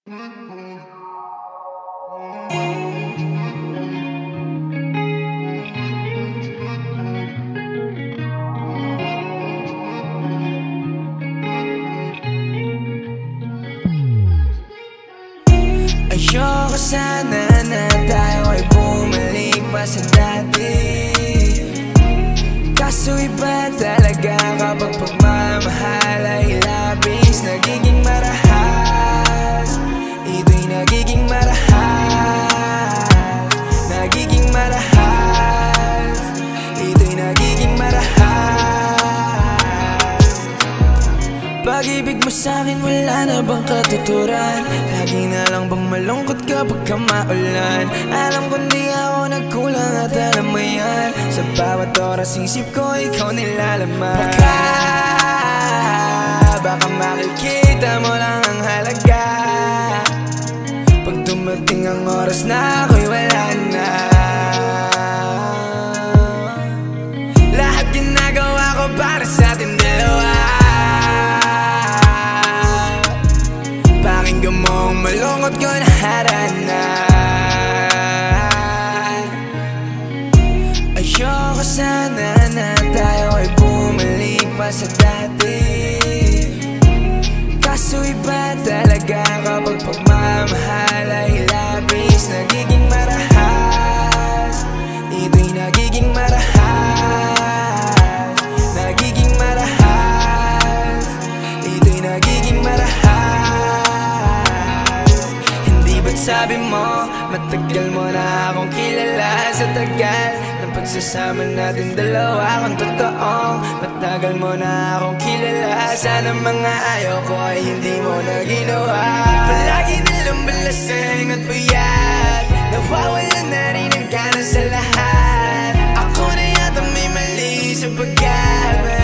Ayoko sana na tayo ay bumalik pa sa dati. Kaso iba talaga kapag pagmamahal ay labis. Nagiging marahas, ito'y nagiging marahas. Nagiging marahas, ito'y nagiging marahas. Pag-ibig mo sa'kin wala na bang katuturan? Lagi na lang bang malungkot kapag maulan? Alam kong di ako nagkulang at alam mo yan. Sa bawat oras isip ko ikaw nilalaman. Baka makikita mo lang ang halaga pag dumating ang oras na ako'y wala na. Lahat ginagawa ko para sa ating dalawa. Pakinggan mo ang malungkot ko na harana. Ayoko sana na tayo ay bumalik pa sa dati. Kaso iba talaga kapag pagmamahal ay labis. Nagiging marahas, ito'y nagiging marahas. Nagiging marahas, ito'y nagiging marahas. Hindi ba't sabi mo matagal mo na akong kilala? Sa tagal ng pagsasama natin dalawa, kung totoo matagal mo na akong kilala. Sana mga ayaw ko ay hindi mo na ginawa. Palagi nilang balaseng at puyat, nawawala na rin ang gana sa lahat. Ako na yata may mali sapagkat